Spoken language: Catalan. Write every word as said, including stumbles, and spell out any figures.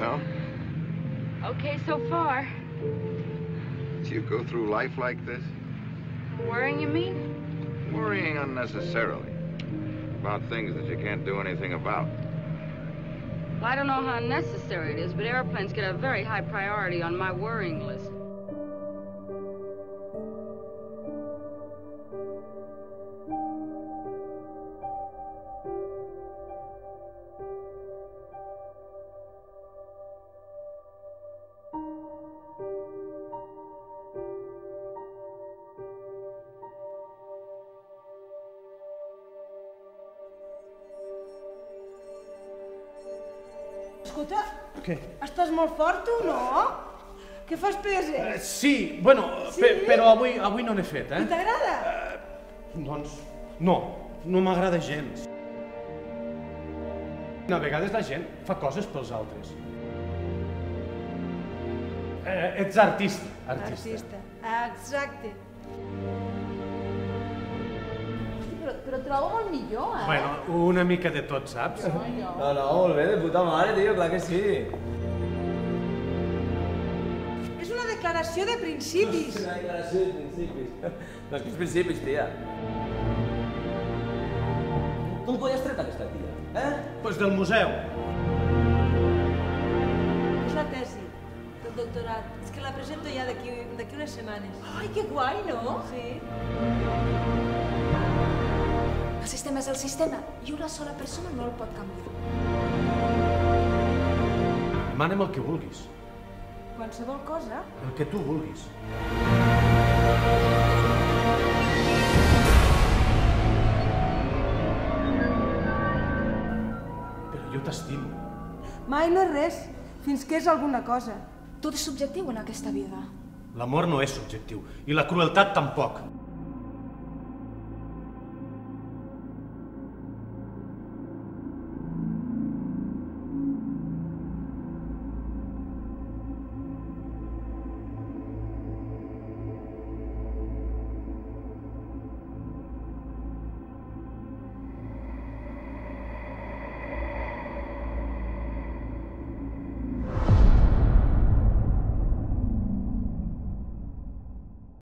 Well? Okay so far. Do you go through life like this? Worrying, you mean? Worrying unnecessarily. About things that you can't do anything about. Well, I don't know how necessary it is, but airplanes get a very high priority on my worrying list. Escolta, què? estàs molt fort, tu, no? Què fas peses? Eh, sí, bueno, Sí? pe- però avui, avui no n'he fet, I eh? t'agrada? Doncs, no, no m'agrada gens. A vegades la gent fa coses pels altres. Eh, ets artista, artista. Artista, exacte. Però, però trobo molt millor, eh? Bueno, una mica de tot, saps? No, no, molt bé, de puta mare, tio, clar que sí. És una declaració de principis. Una declaració de principis. No, és que és principis, tia. Com coi has tret aquesta tia, eh? Doncs del museu. És la tesi del doctorat. És que la presento ja d'aquí d'aquí unes setmanes. Ai, que guai, no? Sí. El sistema és el sistema i una sola persona no el pot canviar. Demana'm el que vulguis, Qualsevol cosa. el que tu vulguis. Però jo t'estimo. Mai no és res, fins que és alguna cosa. Tot és subjectiu en aquesta vida. L'amor no és subjectiu, i la crueltat tampoc.